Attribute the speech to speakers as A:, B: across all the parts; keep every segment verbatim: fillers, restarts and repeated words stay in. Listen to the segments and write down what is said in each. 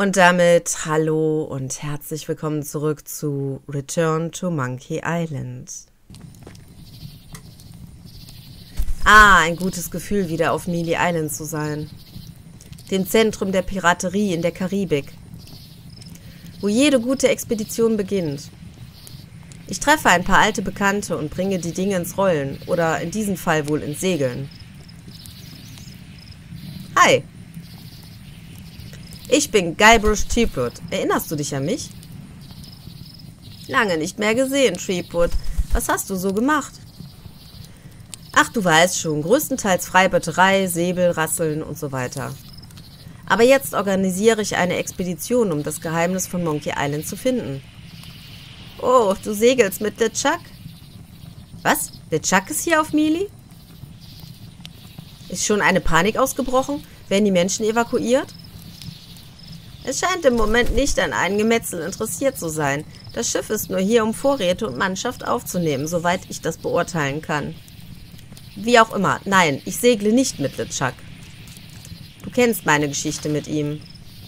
A: Und damit hallo und herzlich willkommen zurück zu Return to Monkey Island. Ah, ein gutes Gefühl, wieder auf Mealy Island zu sein. Dem Zentrum der Piraterie in der Karibik, wo jede gute Expedition beginnt. Ich treffe ein paar alte Bekannte und bringe die Dinge ins Rollen oder in diesem Fall wohl ins Segeln. Hi! Ich bin Guybrush Threepwood. Erinnerst du dich an mich? Lange nicht mehr gesehen, Threepwood. Was hast du so gemacht? Ach, du weißt schon, größtenteils Freibeuterei, Säbel, Rasseln und so weiter. Aber jetzt organisiere ich eine Expedition, um das Geheimnis von Monkey Island zu finden. Oh, du segelst mit LeChuck? Was? LeChuck ist hier auf Mealy? Ist schon eine Panik ausgebrochen? Werden die Menschen evakuiert? Es scheint im Moment nicht an einem Gemetzel interessiert zu sein. Das Schiff ist nur hier, um Vorräte und Mannschaft aufzunehmen, soweit ich das beurteilen kann. Wie auch immer. Nein, ich segle nicht mit LeChuck. Du kennst meine Geschichte mit ihm.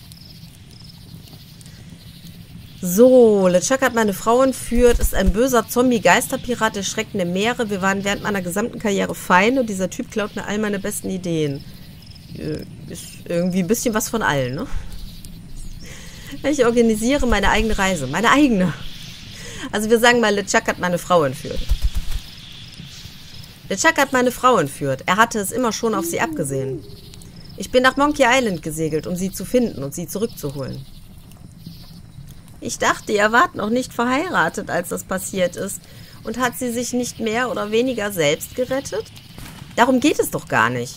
A: So, LeChuck hat meine Frau entführt, ist ein böser Zombie-Geisterpirat der schreckende Meere. Wir waren während meiner gesamten Karriere Feinde und dieser Typ klaut mir all meine besten Ideen. Ist irgendwie ein bisschen was von allen, ne? Ich organisiere meine eigene Reise. Meine eigene. Also wir sagen mal, LeChuck hat meine Frau entführt. LeChuck hat meine Frau entführt. Er hatte es immer schon auf sie abgesehen. Ich bin nach Monkey Island gesegelt, um sie zu finden und sie zurückzuholen. Ich dachte, ihr wart noch nicht verheiratet, als das passiert ist. Und hat sie sich nicht mehr oder weniger selbst gerettet? Darum geht es doch gar nicht.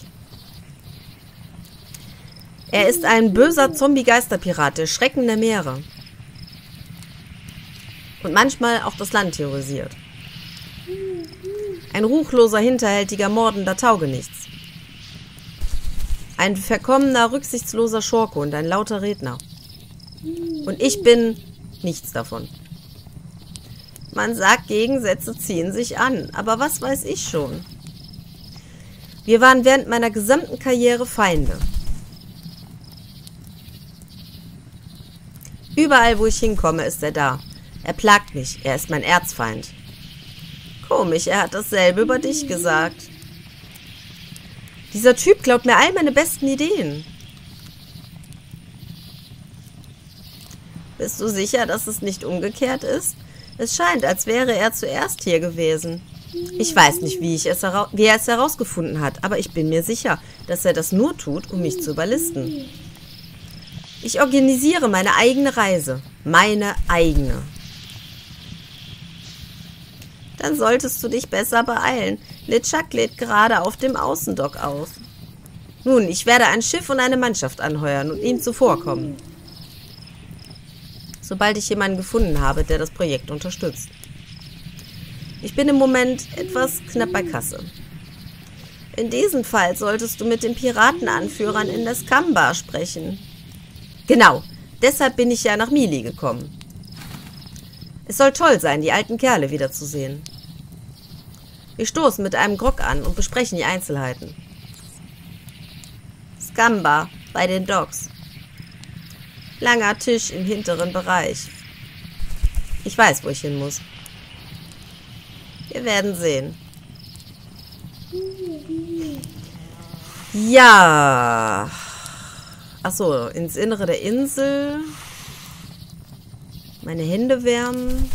A: Er ist ein böser Zombie-Geisterpirat der Schrecken der Meere. Und manchmal auch das Land terrorisiert. Ein ruchloser, hinterhältiger, mordender Taugenichts. Ein verkommener, rücksichtsloser Schurke und ein lauter Redner. Und ich bin nichts davon. Man sagt, Gegensätze ziehen sich an. Aber was weiß ich schon? Wir waren während meiner gesamten Karriere Feinde. Überall, wo ich hinkomme, ist er da. Er plagt mich. Er ist mein Erzfeind. Komisch, er hat dasselbe über dich gesagt. Dieser Typ glaubt mir all meine besten Ideen. Bist du sicher, dass es nicht umgekehrt ist? Es scheint, als wäre er zuerst hier gewesen. Ich weiß nicht, wie, ich es wie er es herausgefunden hat, aber ich bin mir sicher, dass er das nur tut, um mich zu überlisten. Ich organisiere meine eigene Reise. Meine eigene. Dann solltest du dich besser beeilen. LeChuck lädt gerade auf dem Außendock auf. Nun, ich werde ein Schiff und eine Mannschaft anheuern und ihm zuvorkommen. Sobald ich jemanden gefunden habe, der das Projekt unterstützt. Ich bin im Moment etwas knapp bei Kasse. In diesem Fall solltest du mit den Piratenanführern in der Scum-Bar sprechen. Genau, deshalb bin ich ja nach Mealy gekommen. Es soll toll sein, die alten Kerle wiederzusehen. Wir stoßen mit einem Grog an und besprechen die Einzelheiten. Scum-Bar bei den Docks. Langer Tisch im hinteren Bereich. Ich weiß, wo ich hin muss. Wir werden sehen. Ja. Achso, ins Innere der Insel. Meine Hände wärmen.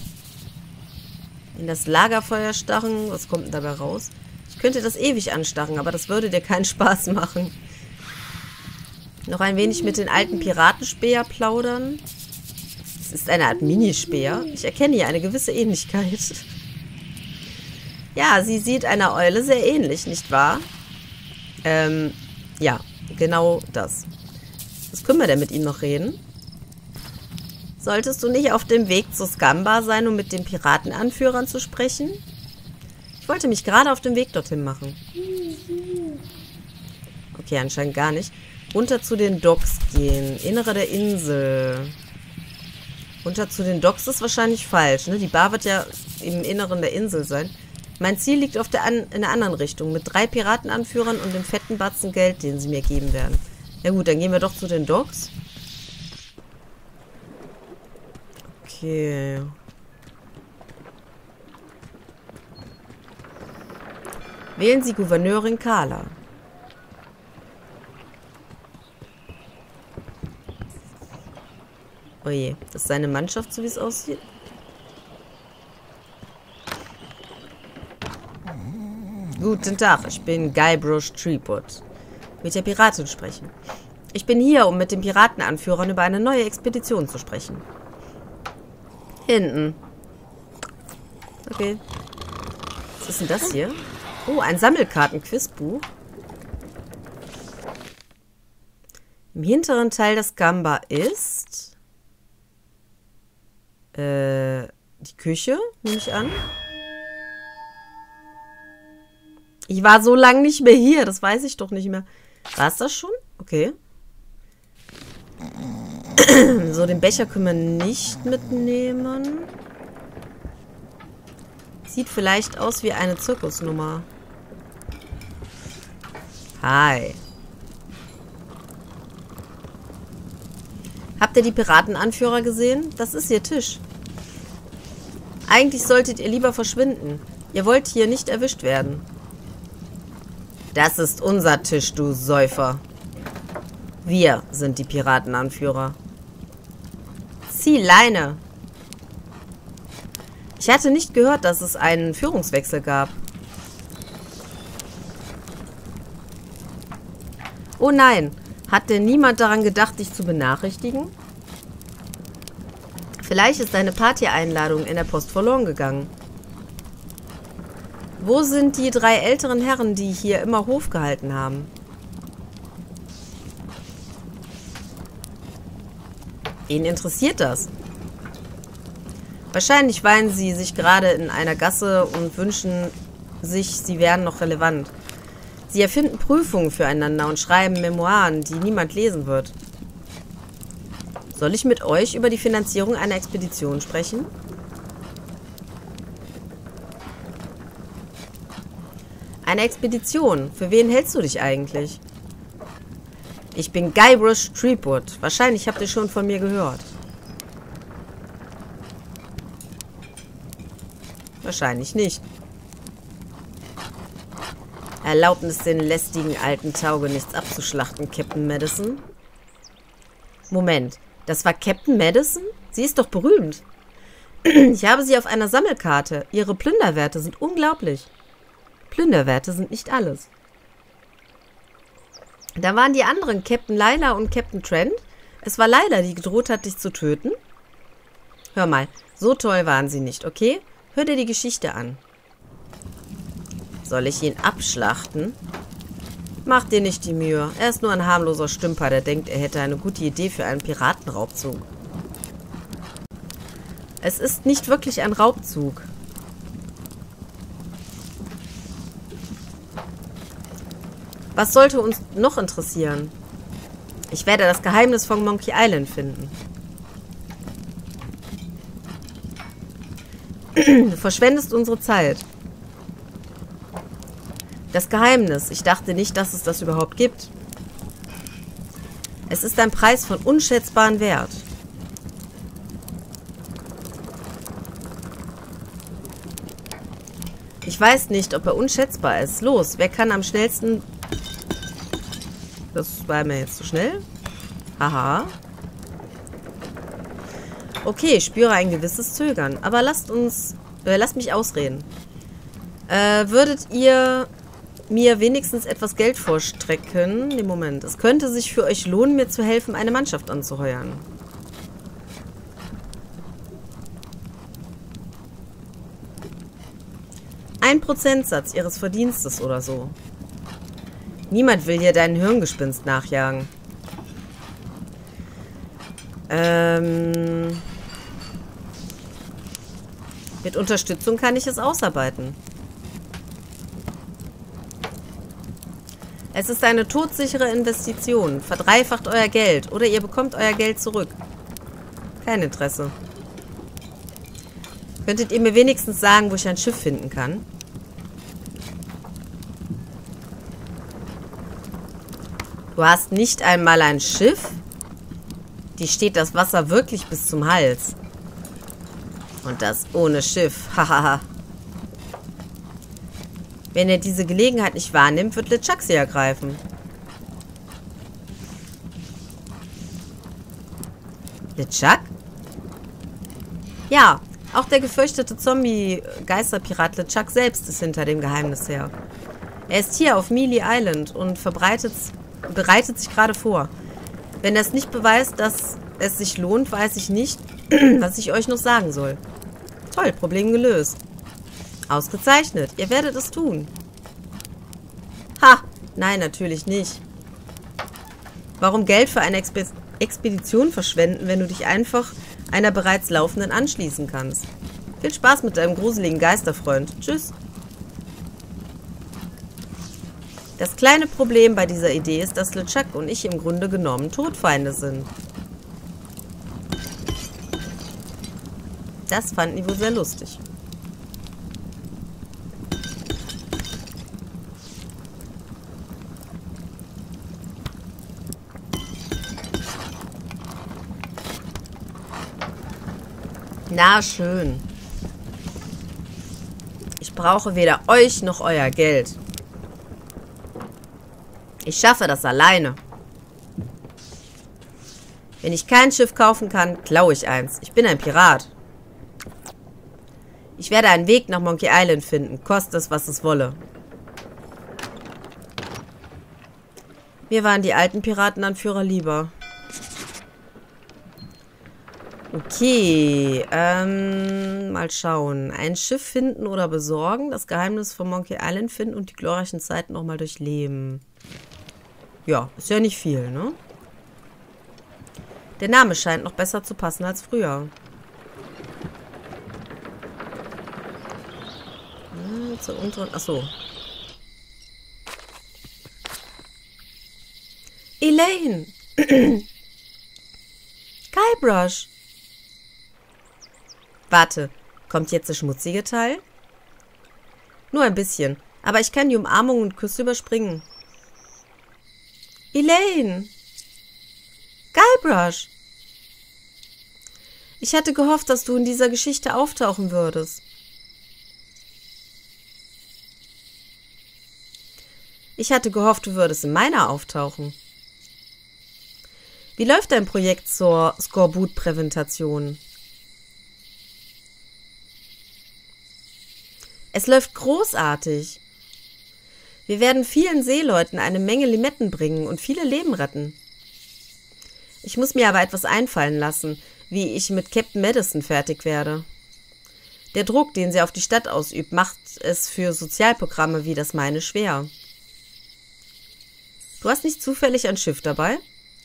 A: In das Lagerfeuer starren. Was kommt denn dabei raus? Ich könnte das ewig anstarren, aber das würde dir keinen Spaß machen. Noch ein wenig mit den alten Piratenspäher plaudern. Es ist eine Art Minispäher. Ich erkenne hier eine gewisse Ähnlichkeit. Ja, sie sieht einer Eule sehr ähnlich, nicht wahr? Ähm, ja, genau das. Was können wir denn mit ihm noch reden? Solltest du nicht auf dem Weg zur Scum-Bar sein, um mit den Piratenanführern zu sprechen? Ich wollte mich gerade auf den Weg dorthin machen. Okay, anscheinend gar nicht. Runter zu den Docks gehen. Innere der Insel. Runter zu den Docks ist wahrscheinlich falsch, ne? Die Bar wird ja im Inneren der Insel sein. Mein Ziel liegt auf der an in der anderen Richtung, mit drei Piratenanführern und dem fetten Batzen Geld, den sie mir geben werden. Ja gut, dann gehen wir doch zu den Docks. Okay. Wählen Sie Gouverneurin Carla. Oje, das ist seine Mannschaft, so wie es aussieht. Guten Tag, ich bin Guybrush Threepwood. Mit der Piratin sprechen. Ich bin hier, um mit den Piratenanführern über eine neue Expedition zu sprechen. Hinten. Okay. Was ist denn das hier? Oh, ein Sammelkarten-Quizbuch. Im hinteren Teil des Gamba ist äh, die Küche, nehme ich an. Ich war so lange nicht mehr hier, das weiß ich doch nicht mehr. War es das schon? Okay. So, den Becher können wir nicht mitnehmen. Sieht vielleicht aus wie eine Zirkusnummer. Hi. Habt ihr die Piratenanführer gesehen? Das ist ihr Tisch. Eigentlich solltet ihr lieber verschwinden. Ihr wollt hier nicht erwischt werden. Das ist unser Tisch, du Säufer. Wir sind die Piratenanführer. Zieh Leine. Ich hatte nicht gehört, dass es einen Führungswechsel gab. Oh nein, hat denn niemand daran gedacht, dich zu benachrichtigen? Vielleicht ist deine Party-Einladung in der Post verloren gegangen. Wo sind die drei älteren Herren, die hier immer Hof gehalten haben? Wen interessiert das? Wahrscheinlich weinen sie sich gerade in einer Gasse und wünschen sich, sie wären noch relevant. Sie erfinden Prüfungen füreinander und schreiben Memoiren, die niemand lesen wird. Soll ich mit euch über die Finanzierung einer Expedition sprechen? Eine Expedition? Für wen hältst du dich eigentlich? Ich bin Guybrush Threepwood. Wahrscheinlich habt ihr schon von mir gehört. Wahrscheinlich nicht. Erlaubnis, den lästigen alten Taugenichts abzuschlachten, Captain Madison. Moment, das war Captain Madison? Sie ist doch berühmt. Ich habe sie auf einer Sammelkarte. Ihre Plünderwerte sind unglaublich. Plünderwerte sind nicht alles. Da waren die anderen, Captain Lila und Captain Trent. Es war Lila, die gedroht hat, dich zu töten. Hör mal, so toll waren sie nicht, okay? Hör dir die Geschichte an. Soll ich ihn abschlachten? Mach dir nicht die Mühe. Er ist nur ein harmloser Stümper, der denkt, er hätte eine gute Idee für einen Piratenraubzug. Es ist nicht wirklich ein Raubzug. Was sollte uns noch interessieren? Ich werde das Geheimnis von Monkey Island finden. Du verschwendest unsere Zeit. Das Geheimnis. Ich dachte nicht, dass es das überhaupt gibt. Es ist ein Preis von unschätzbarem Wert. Ich weiß nicht, ob er unschätzbar ist. Los, wer kann am schnellsten... Das war mir jetzt zu schnell. Haha. Okay, ich spüre ein gewisses Zögern. Aber lasst uns... Äh, lasst mich ausreden. Äh, würdet ihr mir wenigstens etwas Geld vorstrecken? Nee, Moment. Es könnte sich für euch lohnen, mir zu helfen, eine Mannschaft anzuheuern. Ein Prozentsatz ihres Verdienstes oder so. Niemand will hier deinen Hirngespinst nachjagen. Ähm... Mit Unterstützung kann ich es ausarbeiten. Es ist eine todsichere Investition. Verdreifacht euer Geld oder ihr bekommt euer Geld zurück. Kein Interesse. Könntet ihr mir wenigstens sagen, wo ich ein Schiff finden kann? Du hast nicht einmal ein Schiff? Die steht das Wasser wirklich bis zum Hals. Und das ohne Schiff. Hahaha. Wenn er diese Gelegenheit nicht wahrnimmt, wird LeChuck sie ergreifen. LeChuck? Ja, auch der gefürchtete Zombie-Geisterpirat LeChuck selbst ist hinter dem Geheimnis her. Er ist hier auf Mealy Island und verbreitet, bereitet sich gerade vor. Wenn er es nicht beweist, dass es sich lohnt, weiß ich nicht, was ich euch noch sagen soll. Toll, Problem gelöst. Ausgezeichnet, ihr werdet es tun. Ha, nein, natürlich nicht. Warum Geld für eine Expe Expedition verschwenden, wenn du dich einfach einer bereits laufenden anschließen kannst? Viel Spaß mit deinem gruseligen Geisterfreund. Tschüss. Das kleine Problem bei dieser Idee ist, dass LeChuck und ich im Grunde genommen Todfeinde sind. Das fanden die wohl sehr lustig. Na schön. Ich brauche weder euch noch euer Geld. Ich schaffe das alleine. Wenn ich kein Schiff kaufen kann, klaue ich eins. Ich bin ein Pirat. Ich werde einen Weg nach Monkey Island finden, koste es, was es wolle. Mir waren die alten Piratenanführer lieber. Okay, ähm, mal schauen. Ein Schiff finden oder besorgen, das Geheimnis von Monkey Island finden und die glorreichen Zeiten nochmal durchleben. Ja, ist ja nicht viel, ne? Der Name scheint noch besser zu passen als früher. Hm, zur unteren, achso. Elaine! Guybrush! Warte, kommt jetzt der schmutzige Teil? Nur ein bisschen, aber ich kann die Umarmung und Küsse überspringen. Elaine! Guybrush! Ich hatte gehofft, dass du in dieser Geschichte auftauchen würdest. Ich hatte gehofft, du würdest in meiner auftauchen. Wie läuft dein Projekt zur Skorbut-Präventation? Es läuft großartig. Wir werden vielen Seeleuten eine Menge Limetten bringen und viele Leben retten. Ich muss mir aber etwas einfallen lassen, wie ich mit Captain Madison fertig werde. Der Druck, den sie auf die Stadt ausübt, macht es für Sozialprogramme wie das meine schwer. Du hast nicht zufällig ein Schiff dabei?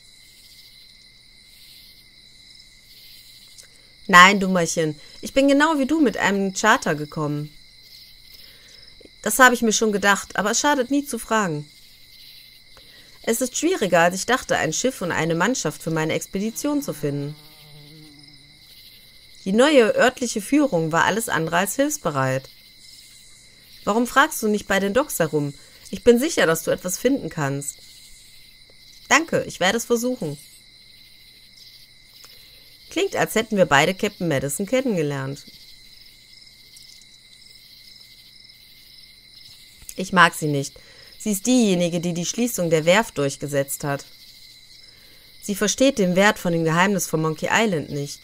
A: Nein, Dummerchen. Ich bin genau wie du mit einem Charter gekommen. Das habe ich mir schon gedacht, aber es schadet nie zu fragen. Es ist schwieriger, als ich dachte, ein Schiff und eine Mannschaft für meine Expedition zu finden. Die neue örtliche Führung war alles andere als hilfsbereit. Warum fragst du nicht bei den Docks herum? Ich bin sicher, dass du etwas finden kannst. Danke, ich werde es versuchen. Klingt, als hätten wir beide Captain Madison kennengelernt. Ich mag sie nicht. Sie ist diejenige, die die Schließung der Werft durchgesetzt hat. Sie versteht den Wert von dem Geheimnis von Monkey Island nicht.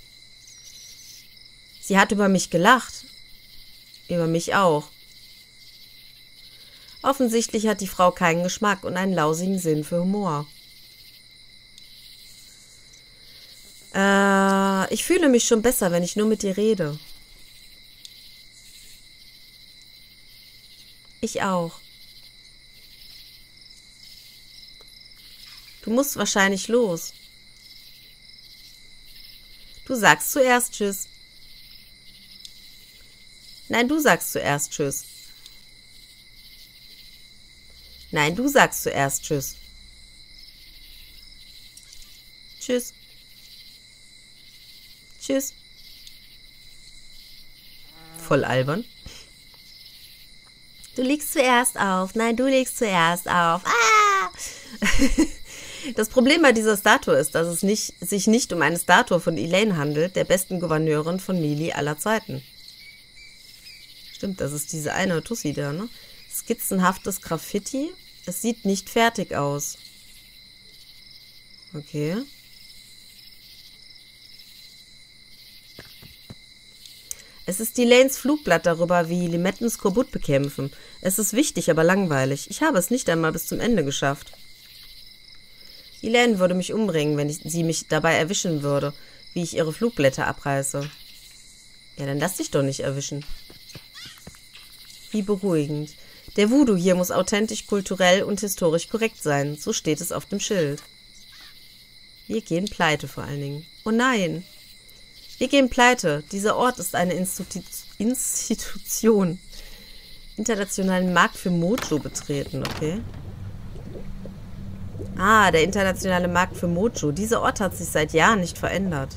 A: Sie hat über mich gelacht. Über mich auch. Offensichtlich hat die Frau keinen Geschmack und einen lausigen Sinn für Humor. Äh, ich fühle mich schon besser, wenn ich nur mit dir rede. Ich auch. Du musst wahrscheinlich los. Du sagst zuerst Tschüss. Nein, du sagst zuerst Tschüss. Nein, du sagst zuerst Tschüss. Tschüss. Tschüss. Voll albern. Du legst zuerst auf. Nein, du legst zuerst auf. Ah! Das Problem bei dieser Statue ist, dass es nicht, sich nicht um eine Statue von Elaine handelt, der besten Gouverneurin von Melee aller Zeiten. Stimmt, das ist diese eine Tussi da, ne? Skizzenhaftes Graffiti. Es sieht nicht fertig aus. Okay. Es ist Elaines Flugblatt darüber, wie Limetten Skorbut bekämpfen. Es ist wichtig, aber langweilig. Ich habe es nicht einmal bis zum Ende geschafft. Elaine würde mich umbringen, wenn ich, sie mich dabei erwischen würde, wie ich ihre Flugblätter abreiße. Ja, dann lass dich doch nicht erwischen. Wie beruhigend. Der Voodoo hier muss authentisch, kulturell und historisch korrekt sein. So steht es auf dem Schild. Wir gehen pleite vor allen Dingen. Oh nein! Wir gehen pleite. Dieser Ort ist eine Institu Institution. Internationalen Markt für Mojo betreten, okay. Ah, der internationale Markt für Mojo. Dieser Ort hat sich seit Jahren nicht verändert.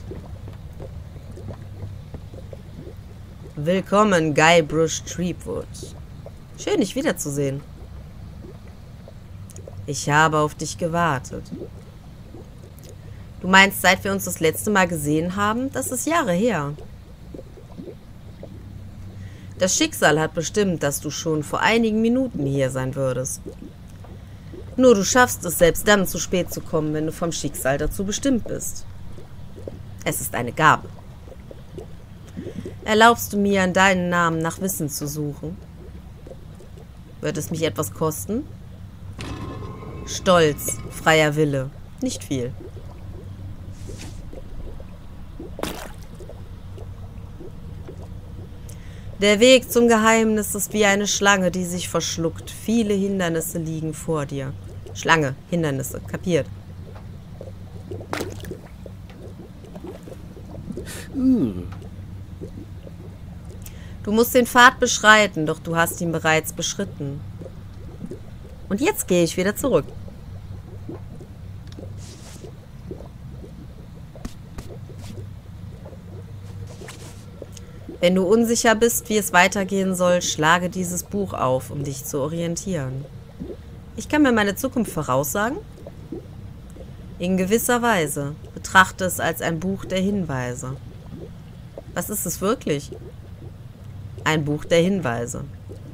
A: Willkommen, Guybrush Threepwood. Schön, dich wiederzusehen. Ich habe auf dich gewartet. Du meinst, seit wir uns das letzte Mal gesehen haben? Das ist Jahre her. Das Schicksal hat bestimmt, dass du schon vor einigen Minuten hier sein würdest. Nur du schaffst es, selbst dann zu spät zu kommen, wenn du vom Schicksal dazu bestimmt bist. Es ist eine Gabe. Erlaubst du mir, an deinen Namen nach Wissen zu suchen? Wird es mich etwas kosten? Stolz, freier Wille. Nicht viel. Der Weg zum Geheimnis ist wie eine Schlange, die sich verschluckt. Viele Hindernisse liegen vor dir. Schlange, Hindernisse, kapiert. Mm. Du musst den Pfad beschreiten, doch du hast ihn bereits beschritten. Und jetzt gehe ich wieder zurück. Wenn du unsicher bist, wie es weitergehen soll, schlage dieses Buch auf, um dich zu orientieren. Ich kann mir meine Zukunft voraussagen? In gewisser Weise. Betrachte es als ein Buch der Hinweise. Was ist es wirklich? Ein Buch der Hinweise.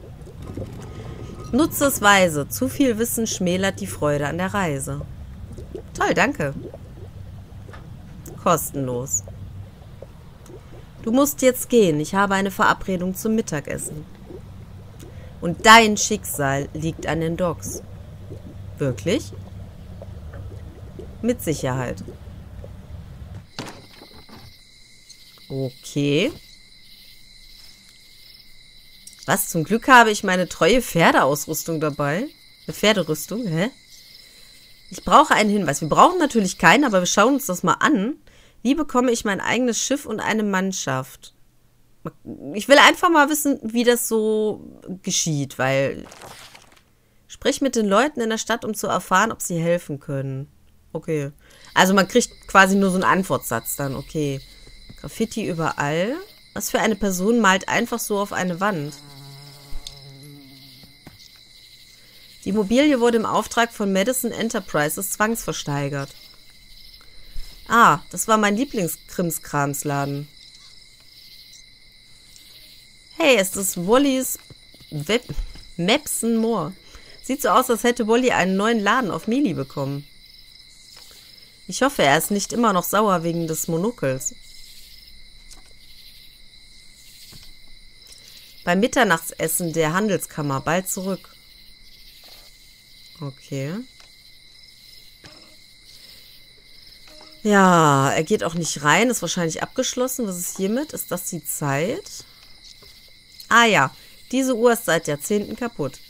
A: Nutze es weise. Zu viel Wissen schmälert die Freude an der Reise. Toll, danke. Kostenlos. Du musst jetzt gehen. Ich habe eine Verabredung zum Mittagessen. Und dein Schicksal liegt an den Docks. Wirklich? Mit Sicherheit. Okay. Was, zum Glück habe ich meine treue Pferdeausrüstung dabei? Eine Pferderüstung, hä? Ich brauche einen Hinweis. Wir brauchen natürlich keinen, aber wir schauen uns das mal an. Wie bekomme ich mein eigenes Schiff und eine Mannschaft? Ich will einfach mal wissen, wie das so geschieht, weil... Sprich mit den Leuten in der Stadt, um zu erfahren, ob sie helfen können. Okay. Also man kriegt quasi nur so einen Antwortsatz dann, okay. Graffiti überall. Was für eine Person malt einfach so auf eine Wand? Die Immobilie wurde im Auftrag von Madison Enterprises zwangsversteigert. Ah, das war mein Lieblingskrimskramsladen. Hey, es ist Wallys Web Mapson Moore. Sieht so aus, als hätte Wally einen neuen Laden auf Melee bekommen. Ich hoffe, er ist nicht immer noch sauer wegen des Monokels. Beim Mitternachtsessen der Handelskammer, bald zurück. Okay. Ja, er geht auch nicht rein, ist wahrscheinlich abgeschlossen. Was ist hiermit? Ist das die Zeit? Ah ja, diese Uhr ist seit Jahrzehnten kaputt.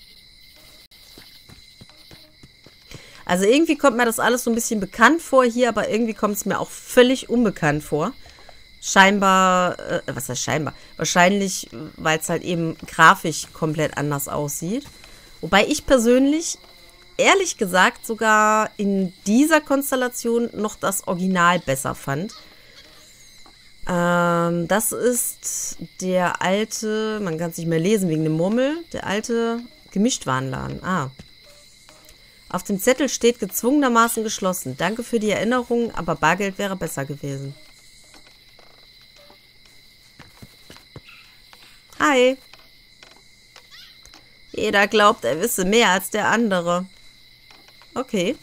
A: Also irgendwie kommt mir das alles so ein bisschen bekannt vor hier, aber irgendwie kommt es mir auch völlig unbekannt vor. Scheinbar, äh, was heißt scheinbar? Wahrscheinlich, weil es halt eben grafisch komplett anders aussieht. Wobei ich persönlich, ehrlich gesagt, sogar in dieser Konstellation noch das Original besser fand. Ähm, das ist der alte, man kann es nicht mehr lesen wegen dem Murmel, der alte Gemischtwarenladen. Ah. Auf dem Zettel steht gezwungenermaßen geschlossen. Danke für die Erinnerung, aber Bargeld wäre besser gewesen. Hi. Jeder glaubt, er wisse mehr als der andere. Okay.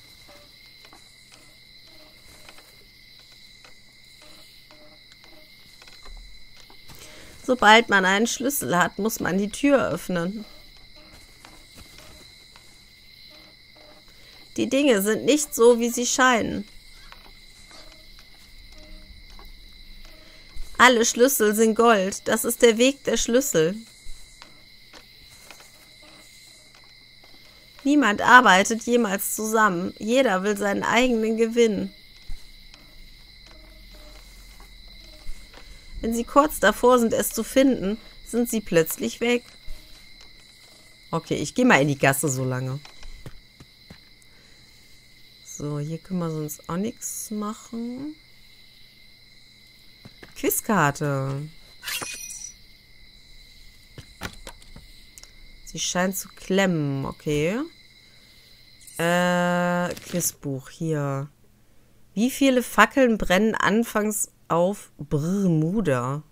A: Sobald man einen Schlüssel hat, muss man die Tür öffnen. Die Dinge sind nicht so, wie sie scheinen. Alle Schlüssel sind Gold. Das ist der Weg der Schlüssel. Niemand arbeitet jemals zusammen. Jeder will seinen eigenen Gewinn. Wenn sie kurz davor sind, es zu finden, sind sie plötzlich weg. Okay, ich gehe mal in die Gasse so lange. So, hier können wir sonst auch nichts machen. Quizkarte. Sie scheint zu klemmen, okay. Äh, Quizbuch, hier. Wie viele Fackeln brennen anfangs auf Bermuda?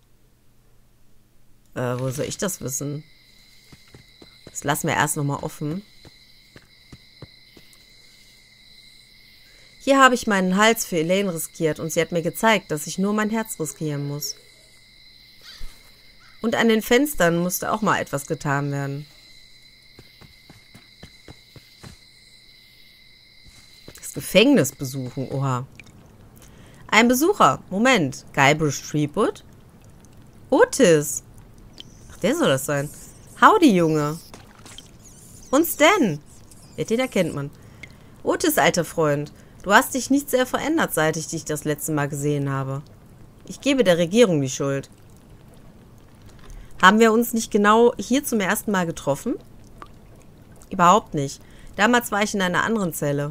A: Äh, wo soll ich das wissen? Das lassen wir erst nochmal offen. Hier habe ich meinen Hals für Elaine riskiert und sie hat mir gezeigt, dass ich nur mein Herz riskieren muss. Und an den Fenstern musste auch mal etwas getan werden. Das Gefängnis besuchen, oha. Ein Besucher, Moment, Guybrush Threepwood? Otis. Ach, der soll das sein. Howdy, Junge. Und Stan. Ja, den erkennt man. Otis, alter Freund. Du hast dich nicht sehr verändert, seit ich dich das letzte Mal gesehen habe. Ich gebe der Regierung die Schuld. Haben wir uns nicht genau hier zum ersten Mal getroffen? Überhaupt nicht. Damals war ich in einer anderen Zelle.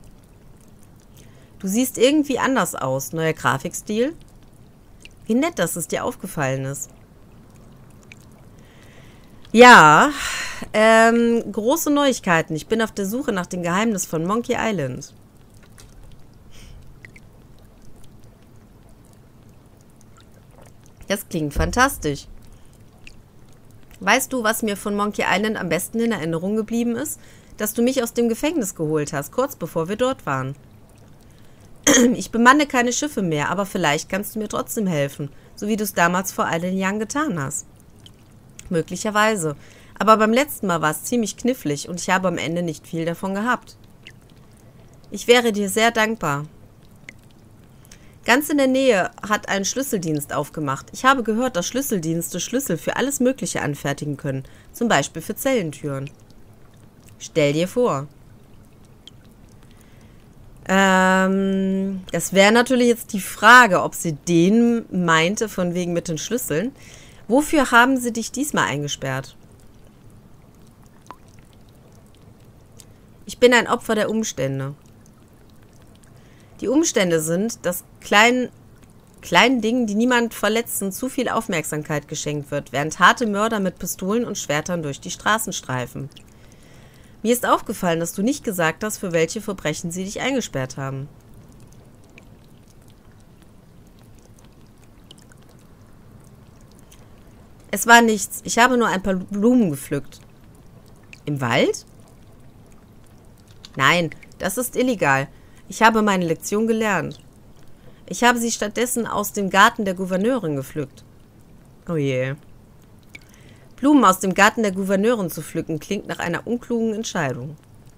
A: Du siehst irgendwie anders aus. Neuer Grafikstil? Wie nett, dass es dir aufgefallen ist. Ja, ähm, große Neuigkeiten. Ich bin auf der Suche nach dem Geheimnis von Monkey Island. Das klingt fantastisch. Weißt du, was mir von Monkey Island am besten in Erinnerung geblieben ist? Dass du mich aus dem Gefängnis geholt hast, kurz bevor wir dort waren. Ich bemanne keine Schiffe mehr, aber vielleicht kannst du mir trotzdem helfen, so wie du es damals vor all den Jahren getan hast. Möglicherweise. Aber beim letzten Mal war es ziemlich knifflig und ich habe am Ende nicht viel davon gehabt. Ich wäre dir sehr dankbar. Ganz in der Nähe hat ein Schlüsseldienst aufgemacht. Ich habe gehört, dass Schlüsseldienste Schlüssel für alles Mögliche anfertigen können. Zum Beispiel für Zellentüren. Stell dir vor. Ähm, das wäre natürlich jetzt die Frage, ob sie den meinte, von wegen mit den Schlüsseln. Wofür haben sie dich diesmal eingesperrt? Ich bin ein Opfer der Umstände. Die Umstände sind, dass kleinen, kleinen Dingen, die niemand verletzen, zu viel Aufmerksamkeit geschenkt wird, während harte Mörder mit Pistolen und Schwertern durch die Straßen streifen. Mir ist aufgefallen, dass du nicht gesagt hast, für welche Verbrechen sie dich eingesperrt haben. Es war nichts. Ich habe nur ein paar Blumen gepflückt. Im Wald? Nein, das ist illegal. Ich habe meine Lektion gelernt. Ich habe sie stattdessen aus dem Garten der Gouverneurin gepflückt. Oh je. Blumen aus dem Garten der Gouverneurin zu pflücken, klingt nach einer unklugen Entscheidung.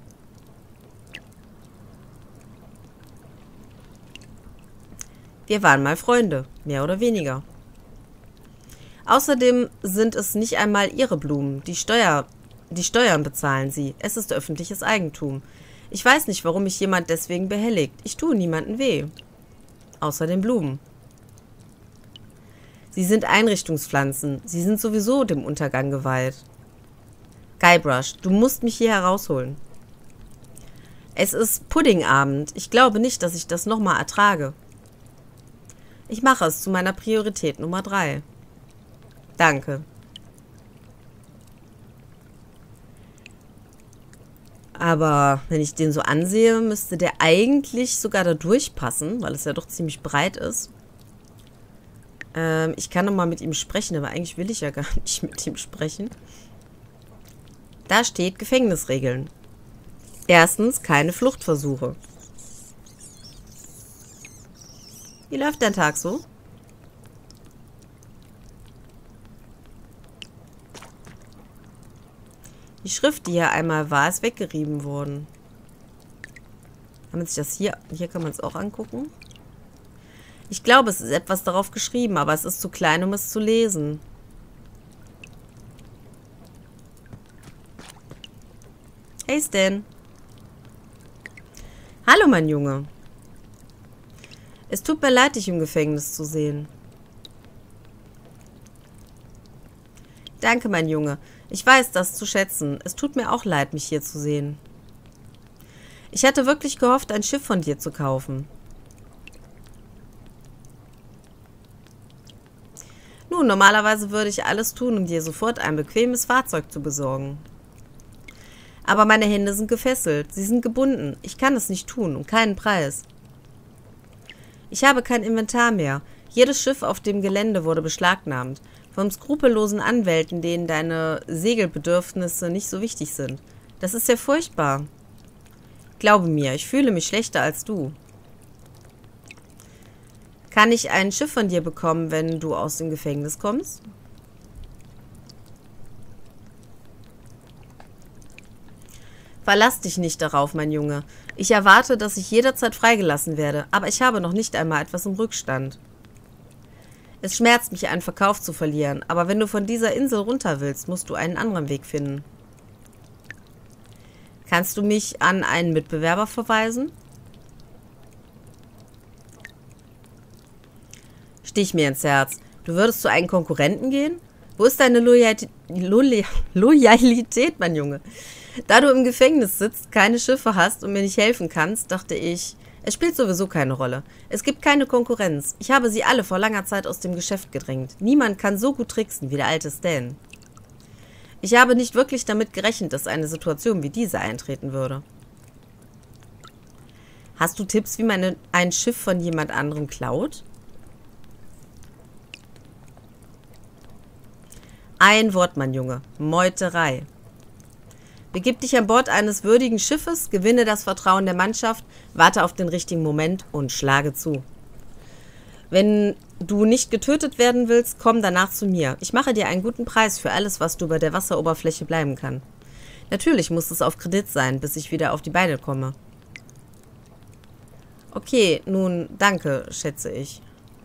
A: Wir waren mal Freunde, mehr oder weniger. Außerdem sind es nicht einmal ihre Blumen. Die Steuer, die Steuern bezahlen sie. Es ist öffentliches Eigentum. Ich weiß nicht, warum mich jemand deswegen behelligt. Ich tue niemandem weh. Außer den Blumen. Sie sind Einrichtungspflanzen. Sie sind sowieso dem Untergang geweiht. Guybrush, du musst mich hier herausholen. Es ist Puddingabend. Ich glaube nicht, dass ich das nochmal ertrage. Ich mache es zu meiner Priorität Nummer drei. Danke. Aber wenn ich den so ansehe, müsste der eigentlich sogar da durchpassen, weil es ja doch ziemlich breit ist. Ähm, ich kann nochmal mit ihm sprechen, aber eigentlich will ich ja gar nicht mit ihm sprechen. Da steht Gefängnisregeln. Erstens, keine Fluchtversuche. Wie läuft dein Tag so? Die Schrift, die hier einmal war, ist weggerieben worden. Kann man sich das hier... Hier kann man es auch angucken. Ich glaube, es ist etwas darauf geschrieben, aber es ist zu klein, um es zu lesen. Hey Stan. Hallo, mein Junge. Es tut mir leid, dich im Gefängnis zu sehen. Danke, mein Junge. Ich weiß das zu schätzen. Es tut mir auch leid, mich hier zu sehen. Ich hatte wirklich gehofft, ein Schiff von dir zu kaufen. Nun, normalerweise würde ich alles tun, um dir sofort ein bequemes Fahrzeug zu besorgen. Aber meine Hände sind gefesselt. Sie sind gebunden. Ich kann es nicht tun, um keinen Preis. Ich habe kein Inventar mehr. Jedes Schiff auf dem Gelände wurde beschlagnahmt. Von skrupellosen Anwälten, denen deine Segelbedürfnisse nicht so wichtig sind. Das ist ja furchtbar. Glaube mir, ich fühle mich schlechter als du. Kann ich ein Schiff von dir bekommen, wenn du aus dem Gefängnis kommst? Verlass dich nicht darauf, mein Junge. Ich erwarte, dass ich jederzeit freigelassen werde, aber ich habe noch nicht einmal etwas im Rückstand. Es schmerzt mich, einen Verkauf zu verlieren, aber wenn du von dieser Insel runter willst, musst du einen anderen Weg finden. Kannst du mich an einen Mitbewerber verweisen? Stich mir ins Herz. Du würdest zu einem Konkurrenten gehen? Wo ist deine Loyalität, Loyalität, mein Junge? Da du im Gefängnis sitzt, keine Schiffe hast und mir nicht helfen kannst, dachte ich... Es spielt sowieso keine Rolle. Es gibt keine Konkurrenz. Ich habe sie alle vor langer Zeit aus dem Geschäft gedrängt. Niemand kann so gut tricksen wie der alte Stan. Ich habe nicht wirklich damit gerechnet, dass eine Situation wie diese eintreten würde. Hast du Tipps, wie man ein Schiff von jemand anderem klaut? Ein Wort, mein Junge. Meuterei. Begib dich an Bord eines würdigen Schiffes, gewinne das Vertrauen der Mannschaft, warte auf den richtigen Moment und schlage zu. Wenn du nicht getötet werden willst, komm danach zu mir. Ich mache dir einen guten Preis für alles, was du über der Wasseroberfläche bleiben kann. Natürlich muss es auf Kredit sein, bis ich wieder auf die Beine komme. Okay, nun, danke, schätze ich.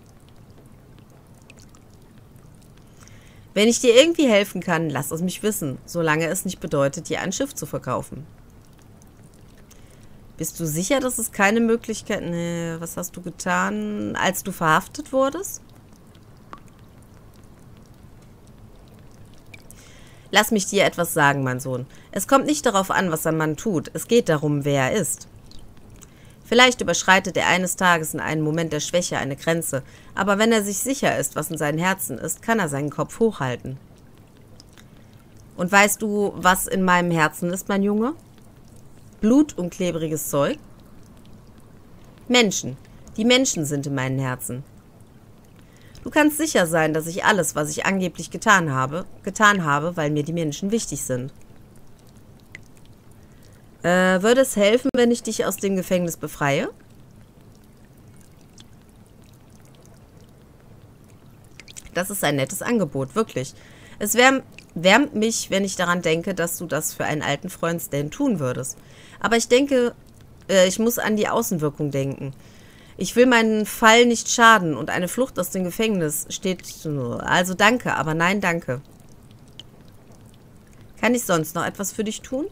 A: Wenn ich dir irgendwie helfen kann, lass es mich wissen, solange es nicht bedeutet, dir ein Schiff zu verkaufen. Bist du sicher, dass es keine Möglichkeit... Nee, was hast du getan, als du verhaftet wurdest? Lass mich dir etwas sagen, mein Sohn. Es kommt nicht darauf an, was ein Mann tut. Es geht darum, wer er ist. Vielleicht überschreitet er eines Tages in einem Moment der Schwäche eine Grenze, aber wenn er sich sicher ist, was in seinem Herzen ist, kann er seinen Kopf hochhalten. Und weißt du, was in meinem Herzen ist, mein Junge? Blut und klebriges Zeug? Menschen. Die Menschen sind in meinem Herzen. Du kannst sicher sein, dass ich alles, was ich angeblich getan habe, getan habe, weil mir die Menschen wichtig sind. Äh, würde es helfen, wenn ich dich aus dem Gefängnis befreie? Das ist ein nettes Angebot, wirklich. Es wärm, wärmt mich, wenn ich daran denke, dass du das für einen alten Freund Stan tun würdest. Aber ich denke, äh, ich muss an die Außenwirkung denken. Ich will meinen Fall nicht schaden und eine Flucht aus dem Gefängnis steht... Also danke, aber nein, danke. Kann ich sonst noch etwas für dich tun?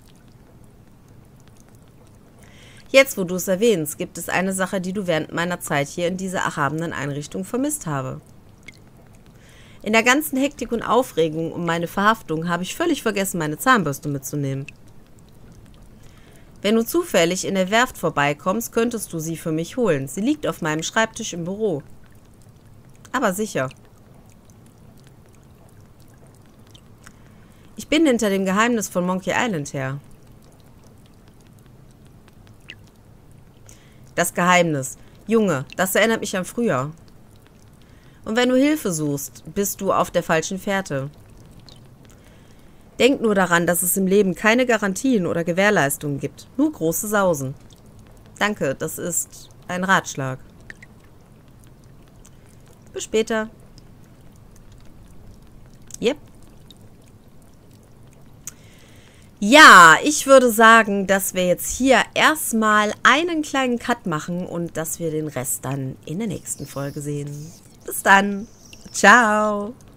A: Jetzt, wo du es erwähnst, gibt es eine Sache, die du während meiner Zeit hier in dieser erhabenen Einrichtung vermisst habe. In der ganzen Hektik und Aufregung um meine Verhaftung habe ich völlig vergessen, meine Zahnbürste mitzunehmen. Wenn du zufällig in der Werft vorbeikommst, könntest du sie für mich holen. Sie liegt auf meinem Schreibtisch im Büro. Aber sicher. Ich bin hinter dem Geheimnis von Monkey Island her. Das Geheimnis. Junge, das erinnert mich an früher. Und wenn du Hilfe suchst, bist du auf der falschen Fährte. Denk nur daran, dass es im Leben keine Garantien oder Gewährleistungen gibt. Nur große Sausen. Danke, das ist ein Ratschlag. Bis später. Yep. Ja, ich würde sagen, dass wir jetzt hier erstmal einen kleinen Cut machen und dass wir den Rest dann in der nächsten Folge sehen. Bis dann. Ciao.